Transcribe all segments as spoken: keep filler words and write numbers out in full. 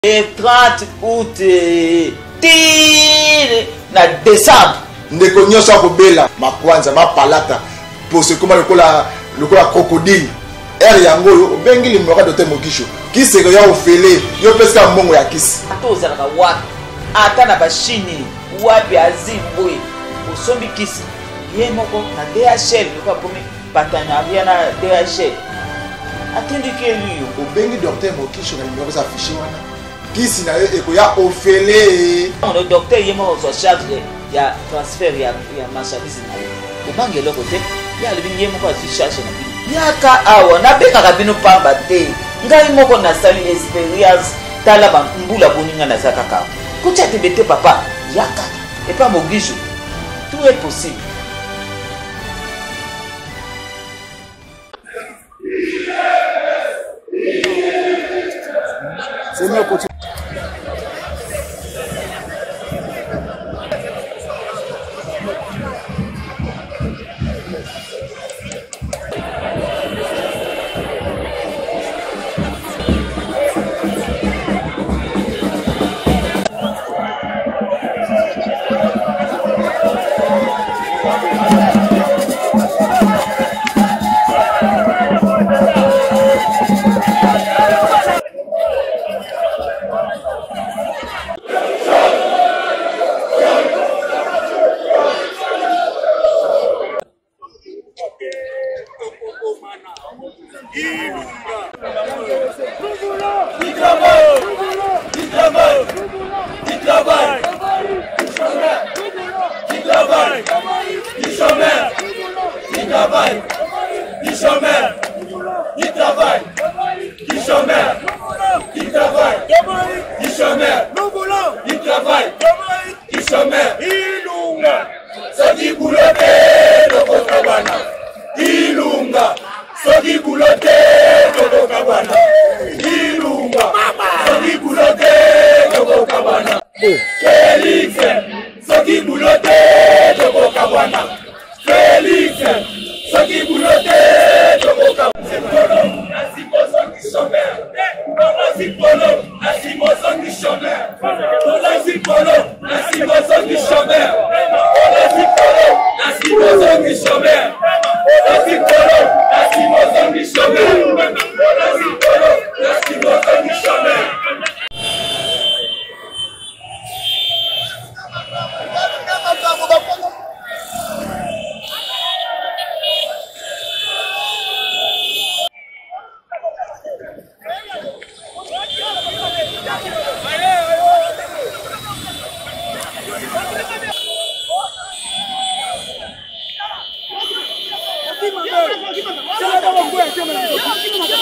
Et trente août tire na décembre ndeko nyonso akobela makwanza mapalata pose koma lokola lokola crocodile er yango yo bengi limboka docteur Mogisho kiseko ya ofele yo pesika mbongo ya kisi atozalaka wapi ata na bashini wapi azimboye osombi kisi ye moko na D H L lokola pomi partenariat na D H L atindiki eliyo obengi docteur Mogisho na limboka za affiché wana kisi na eko ya ofele le docteur yemo so charge ya transfert ya ya marchandise na yo obange loko te ya lebingi yemo kwa charge na bino yaka awa na beka kabino pamba te ngai moko na sali experience tala ba mbula boninga na zaka ka kucha te bete papa yaka et pas Mogisho tout est possible. C'est mieux pour Come on,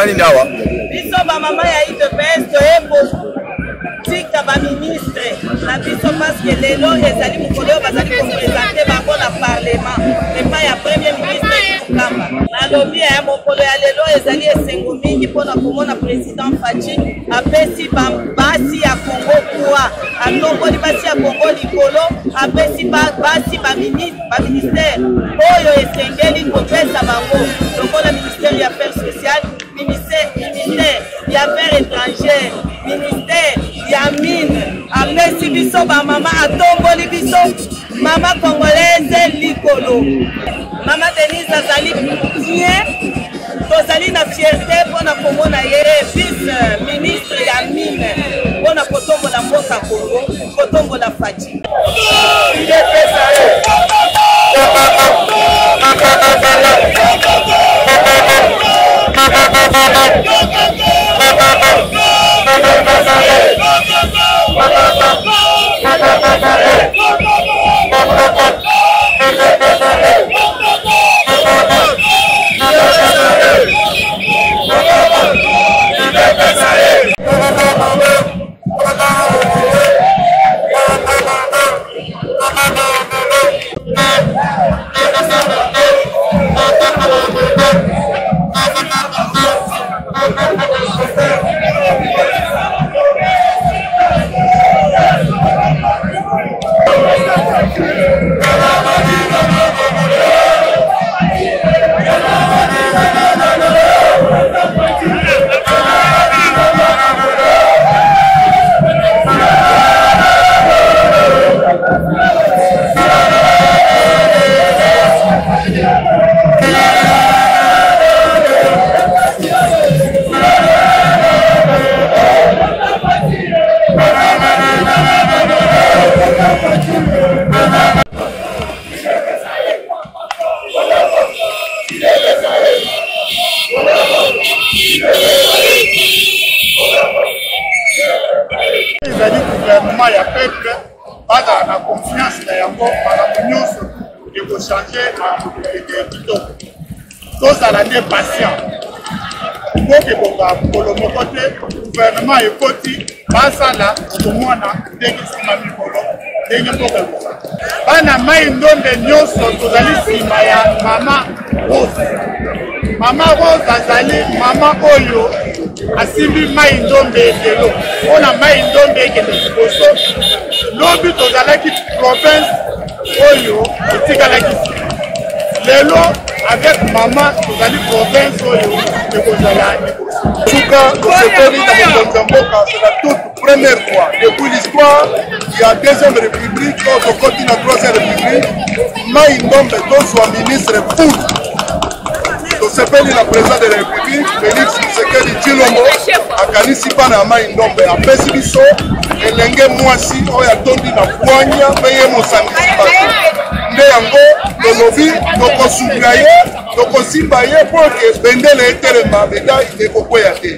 kosala nini awa biso bamama ya I D P S toyebo tika baministre na biso parceke lelo ezali mokolo oyo bazali kopresente bango na parlement epai ya premier ministre Mukamba. Nalobi ya mokolo ya lelo ezali esengo mingi mpona komona président Faci apesi basi ya Congo kuwa atongoli basi ya Congo likolo apesi basi baministère oyo esengeli kopesa bango lokola ministère ya affaires sociales, ministère ya affaires étrangères, ministère ya mine apesi biso bamama atomboli biso mama congolaise likolo. Mama Denise azali bien tozali na fierté mpona komona ye vice ministre ya mine mpona kotombola mboka Congo kotombola Faci. ezali gouvernement ya peuple bazala na confiance na yango makambo nyonso ekochange na kitoko tozala nde patient kokebonga mokolo moko te gouvernement ekoti basala okomona ndenge nsima mikolo ndenge mboka ekosa bana mai ndombe nyonso tozali nsima ya mama Rose. Mama Rose azali mama oyo asimbi mai ndombe ekelo mpona mai ndombe ekende liboso lobi tozalaki province oyo etikalaki lelo avec mama tozali province oyo ekozala liboso suka tosepeli na mokonzi ya mboka. C'est la toute première fois depuis l'histoire ya deuxième république oyo tokoti na troisième république mai ndombe tozwa ministre pour tosepeli na président de la république Félix Tshisekedi Tshilombo akanisi bana ya mai ndombe apesi biso elenge mwasi oyo atondi na bwanya mpe ye mosangisi bato nde yango tolobi tokosunga ye tokosimba ye mpo ke bendele etelema beta ekokweya te.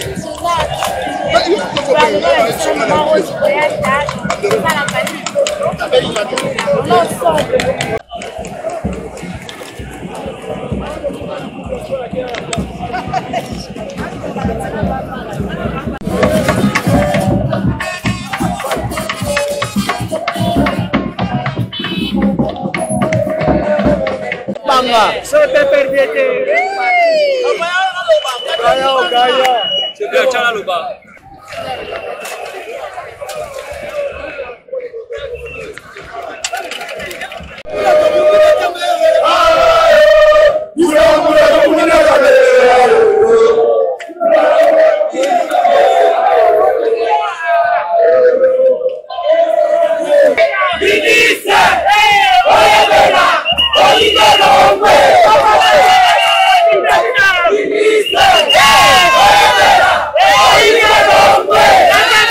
Banga, so te perdiete. Gaya, gaya. Sebelah cara lupa. Hey!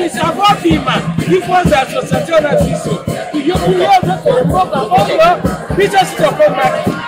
police avant bima il faut des associations na biso yo yo zo mboka oyo biso sitokoma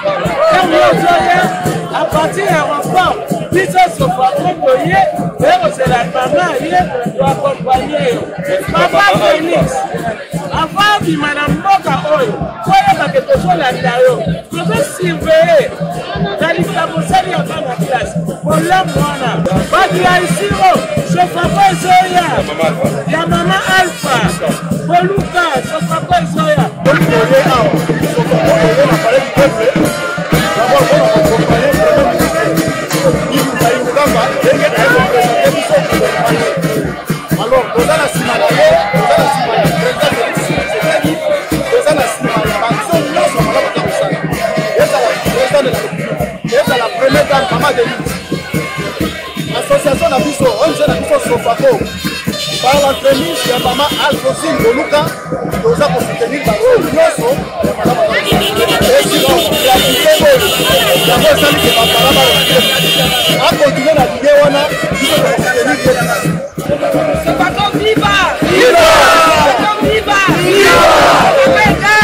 à partir d'un rapport biso sofa koye et c'est la maman ye doit accompagner papa Félix avant bima na mboka oyo koyeba ke tozolandela yo tozosurveiller nalisa mosali ya bana classe kola mwana bakila isiro sofako ezoya ya mama Alpha koluka sofako ezoya oye awa sofako oye na pale pepe d'abord on accompagner le ministre il nous a eu d'abord et que elle représenter biso alors toza na sima na ye toza na sima ya président toza na sima ya bato nyonso malamu ta kosala ezala président de la république ezala première dame mama de lutte association na biso onze na biso sofako par l'entremise ya mama Alphonsine Koluka toza kosoutenir bango nyonso ya malamu ta kosala esino gratuité oyo yango esali ke bapara balaa akontinue na bide wana biso tokosoutenir ye Sofako viva! Viva! Sofako viva! Viva!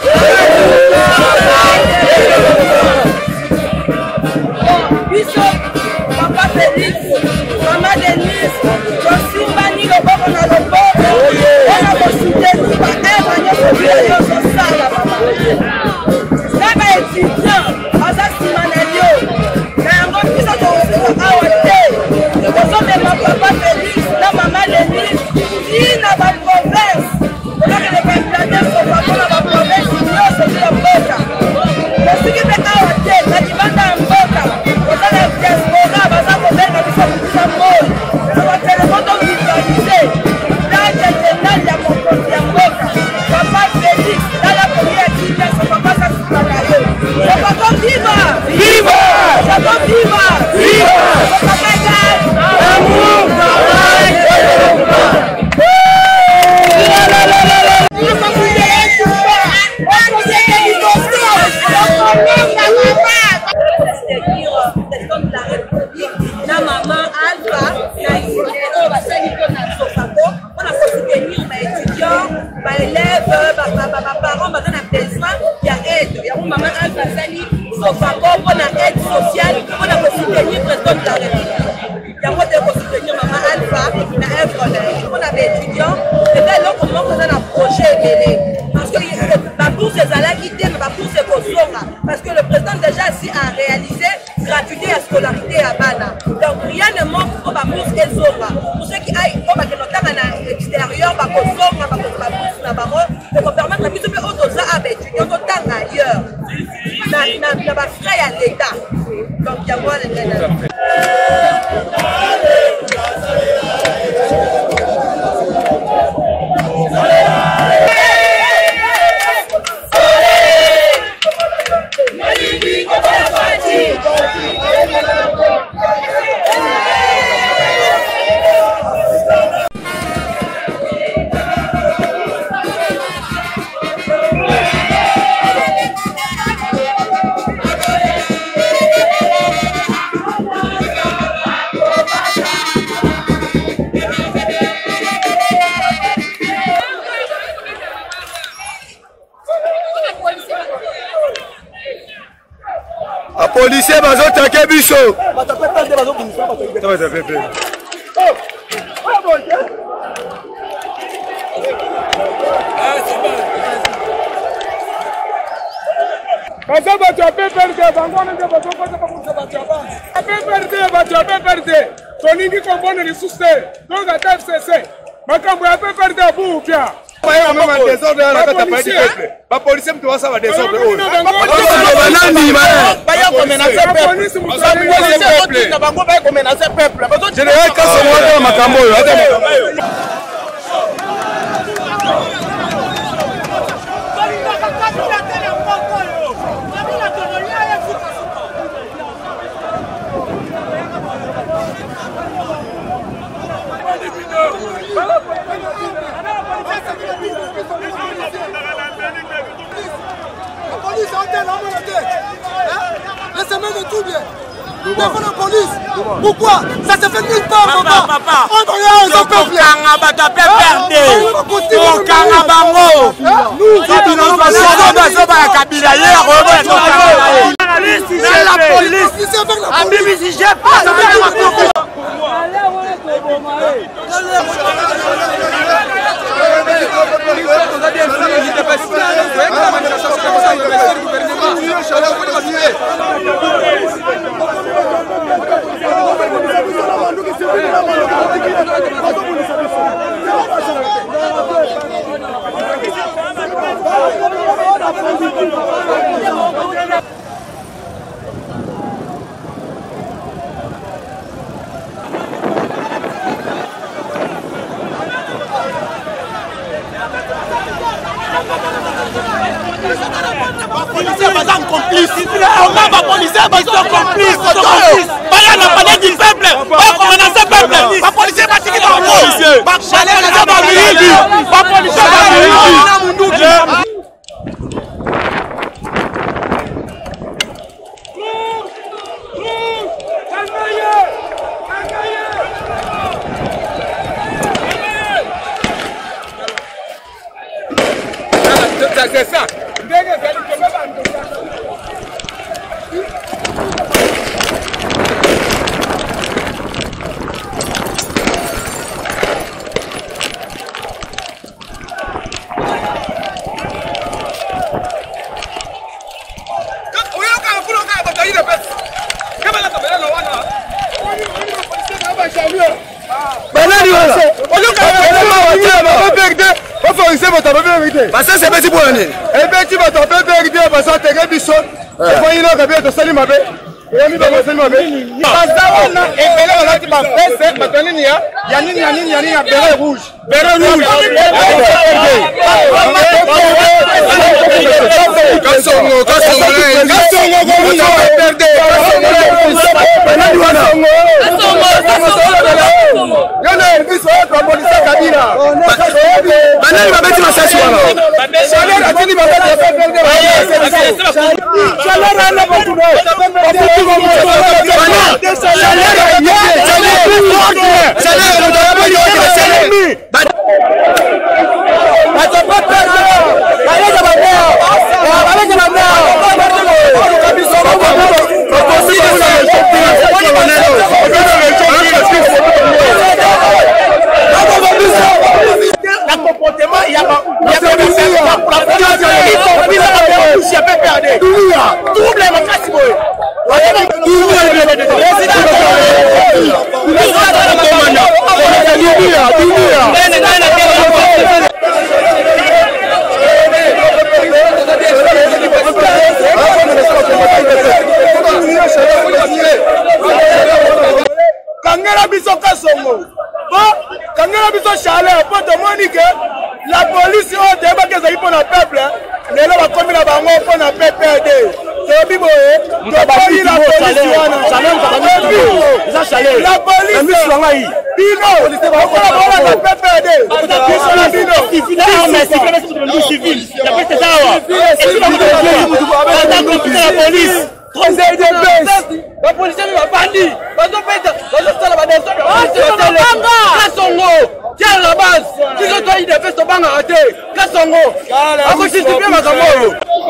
Biso, papa Félix, mama Denise, Josimbani loboko na loboko, ona kosuteni ba ema nyonso bila nyonso sala mama. Kaka étudiant, aza nsima na yo, na yango biso tokoseka awa te, tozomema papa Félix na mama Denise, tina ba province, tokaka de candidater Sofako na ba province nyonso bila mboka. Tosiki mpe awa te, na libanda ya mboka, toza na diaspora baza kobenga biso kutusa moi, na batelefone tokvisualize date générale ya mokonzi ya mboka, papa Félix, tala première kibia Sofako aza nsima na yo. Sofako viva! Viva! Sofako viva! Viva! Sofako égale! Amour, travail, développement! Na maman Alpha, na étudiant, va s'inviter na Sofako, on a soutenir ma étudiant, ma élève, ma parents, ma donne un besoin, il y a aide. Il y a mon maman Alpha Sali, Sofako, on a aide sociale, on a soutenir le président de la République. Il y a moi de soutenir maman Alpha, na œuvre, on a des étudiants, et là, là, comment on a un projet mêlé. Parce que la bourse est à la quitté, mais la bourse est au Sora. Parce que le président déjà ici a réalisé gratuité à scolarité à Bana. Donc rien ne manque pour la bourse et Sora. Pour ceux qui aillent au Bakenota à l'extérieur, par contre, Sora, par contre, la bourse, la barre, et qu'on permette la mise de autres à étudiants autant ailleurs. Il n'y a pas frais à l'État. Donc il y a moi les gars. Policier bazo take biso. Bazo bato ape perde bango nenge bazo bato bakuza bato abana. Ape perde bato ape perde. Toningi kombone lisuste. Donc ata F C C. Makambo ape perde abu pia. Ba mama désordre na kata pa peuple. Ba policier mtu wasa ba désordre oyo. Ba nani ba. Ba ya ko menacer peuple. Ba policier ko bango ba ko menacer peuple. Ba to général kaso mo makambo oyo. Laissez-moi de tout bien. Devant la police. Pourquoi? Ça se fait nulle part, papa. Papa, papa. On doit rien au peuple. tokanga bato ya P P R D tokanga bango soto bazoba ya kabila ye akoyoboya tokanga ye la police abimisi G P policiers bazan complice. On va policiers bazan complice. Baya na palais du peuple. Ba commander peuple. Ba policiers ba tiki ba policiers. Ba policiers ba miliki. Ba policiers ba miliki. C'est ça. Parce que c'est petit pour l'année. Et bien, tu vas t'appeler vérité parce que tu es bichon. Et quand il a gagné, tu salis ma belle. Et on y va salir ma belle. Parce que on a épelé on a dit ma belle, c'est ma tenue nia. Yanni yanni yanni a béret rouge. Béret rouge. Kassongo, Kassongo, Kassongo, on a perdu. Yana biso kwa polisi kabila. Banani babeti masasi wana. Chaleur atini babeti babeti. Chaleur ana bakuno. Bafutu kwa mtu. Bana. Chaleur yeye. Chaleur. Chaleur ndo yabali yote chaleur. Bato papa. Baleza babea. Baleza babea. Kabisa babea. Proposé de ça. La comportement, il y a pas Kangera biso Kassongo. Kangera biso chaleur pour demander que la police au débat que ça y pour le peuple, les là va comme la bango pour la P P R D. C'est bibo eh. Tu vas pas la police wana. Chaleur pas ba ça chaleur. La police wana yi. Bino, police va pour la P P R D. Biso la bino. Civil mais c'est pas le civil. La police ça wa. Et tu vas la police. Conseil de base. La police va bandi. Bazo peta, bazo sala ba descendre. Ah, c'est le banga. Kassongo. Tiens la base. Tu dois toi il défait ce banga raté. Kassongo. À cause du bien makamoro.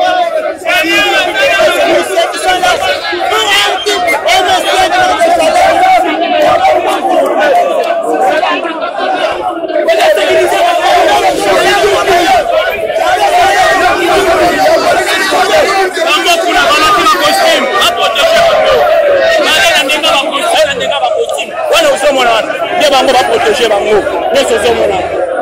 Bango va protéger bango. Nous sommes là.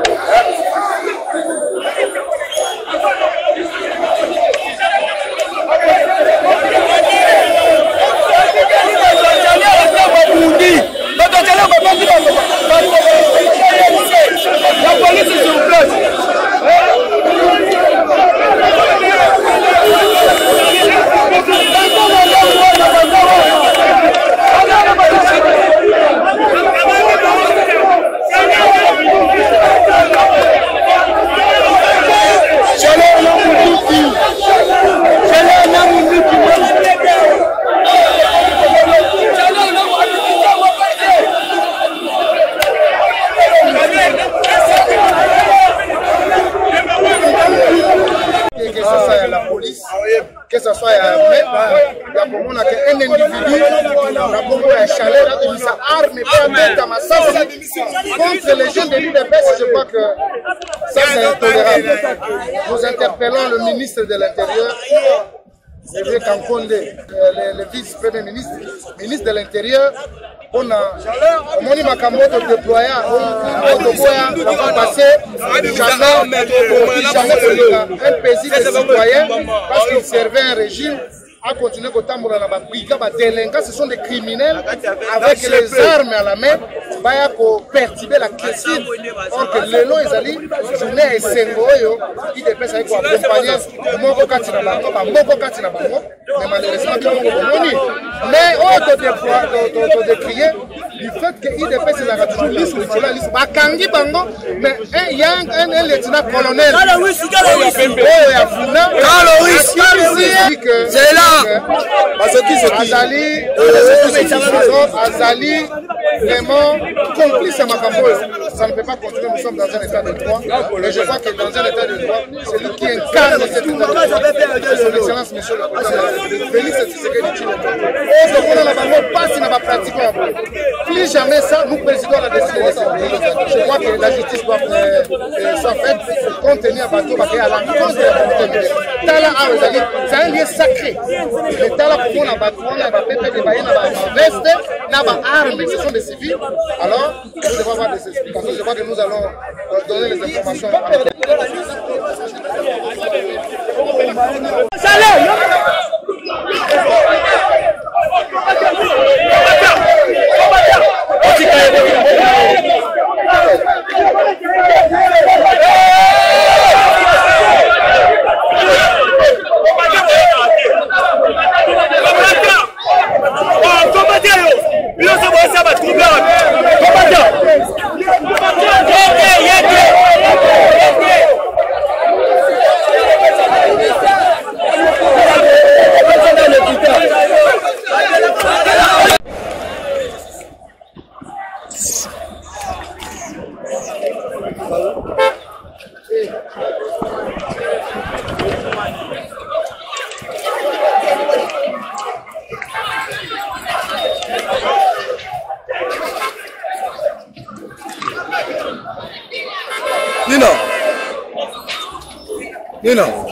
La police est sur place. que ce soit ya komona ke un individu na bongo ya chaleur akomisa arme mpe abeta masasi contre les jeunes de l'U D P S. Je crois que ça c'est intolérable. Nous interpellons le ministre de l'Intérieur, Hervé Kankonde, le, le vice-premier ministre, ministre de l'Intérieur, on a moni makambo de déployer on va passer jamais jamais un paisible citoyen parce qu'il servait un régime à continuer à tambour na ba brigade ba délinquants. Ce sont des criminels avec les armes à la main baya ko perturber la question. Or que le long ezali journée esengo yo il dépêche avec ko accompagner moko kati na bango ba moko kati na bango mais malheureusement que moni mais on te déploie to décrier du fait que il dépêche la toujours liste sur la liste ba kangi bango mais un yang un lieutenant colonel oh ya funa c'est là parce que Azali Azali vraiment complice à Makambo. Ça ne peut pas continuer, nous sommes dans un état de droit. Et je crois que dans un état de droit, c'est lui qui incarne cet état de droit. Son excellence, monsieur le président, Félix Tshisekedi Tshilombo. Et donc on a la banque passe dans la pratique. Plus jamais ça, nous présidons la décision. Je crois que la justice doit soit faite pour contenir Bateau Baké à l'encontre de la communauté. Tala Azali, c'est un lieu sacré. L'État là pour nous, on a des vestes, on a des armes, ce sont des civils. Alors, nous devons avoir des explications. Je crois que nous allons donner les informations. Nino. Nino.